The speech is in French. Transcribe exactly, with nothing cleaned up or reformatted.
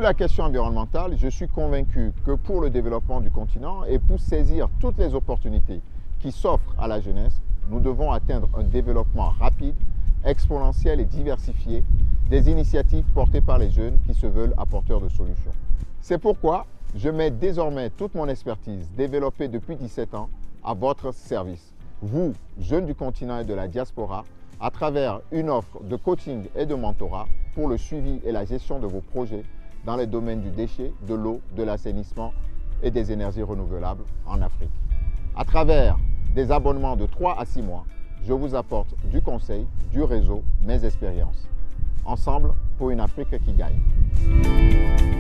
la question environnementale, je suis convaincu que pour le développement du continent et pour saisir toutes les opportunités qui s'offrent à la jeunesse, nous devons atteindre un développement rapide, exponentiel et diversifié des initiatives portées par les jeunes qui se veulent apporteurs de solutions. C'est pourquoi je mets désormais toute mon expertise développée depuis dix-sept ans à votre service. Vous, jeunes du continent et de la diaspora, à travers une offre de coaching et de mentorat pour le suivi et la gestion de vos projets dans les domaines du déchet, de l'eau, de l'assainissement et des énergies renouvelables en Afrique. À travers des abonnements de trois à six mois, je vous apporte du conseil, du réseau, mes expériences. Ensemble pour une Afrique qui gagne.